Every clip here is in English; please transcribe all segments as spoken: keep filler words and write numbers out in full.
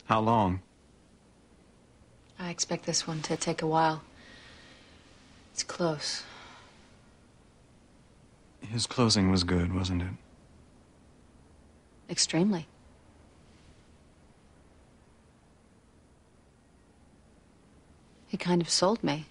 How long? I expect this one to take a while. It's close. His closing was good, wasn't it? Extremely. He kind of sold me.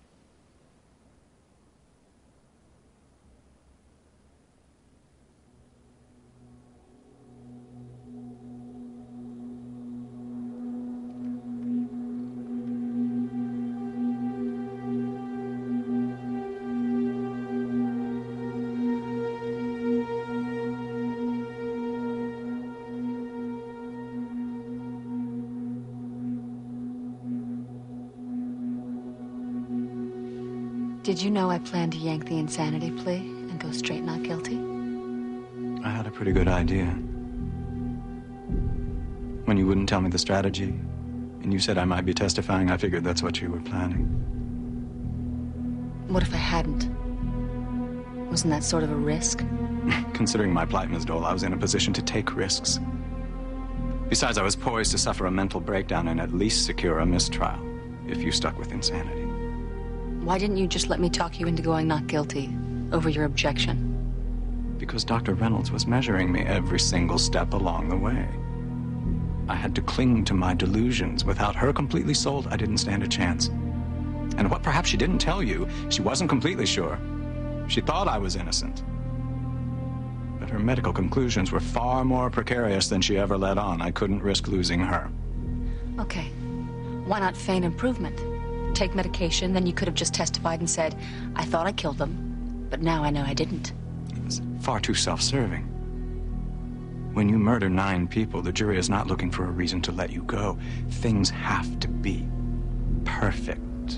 Did you know I planned to yank the insanity plea and go straight not guilty? I had a pretty good idea. When you wouldn't tell me the strategy, and you said I might be testifying, I figured that's what you were planning. What if I hadn't? Wasn't that sort of a risk? Considering my plight, Miz Dole, I was in a position to take risks. Besides, I was poised to suffer a mental breakdown and at least secure a mistrial, if you stuck with insanity. Why didn't you just let me talk you into going not guilty over your objection? Because Doctor Reynolds was measuring me every single step along the way. I had to cling to my delusions. Without her completely sold, I didn't stand a chance. And what perhaps she didn't tell you, she wasn't completely sure. She thought I was innocent. But her medical conclusions were far more precarious than she ever let on. I couldn't risk losing her. Okay. Why not feign improvement? Take medication, then you could have just testified and said, I thought I killed them, but now I know I didn't. It's far too self-serving. When you murder nine people, the jury is not looking for a reason to let you go. Things have to be perfect.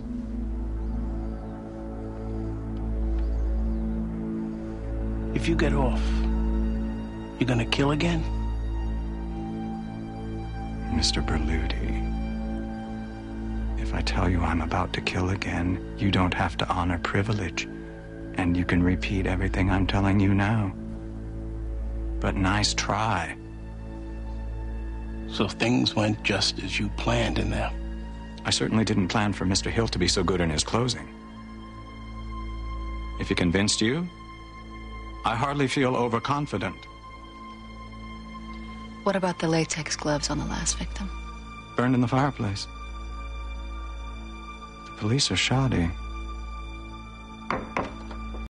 If you get off, you're gonna kill again? Mister Berluti, if I tell you I'm about to kill again, you don't have to honor privilege, and you can repeat everything I'm telling you now. But nice try. So things went just as you planned in there? I certainly didn't plan for Mister Hill to be so good in his closing. If he convinced you, I hardly feel overconfident. What about the latex gloves on the last victim? Burned in the fireplace. The police are shoddy.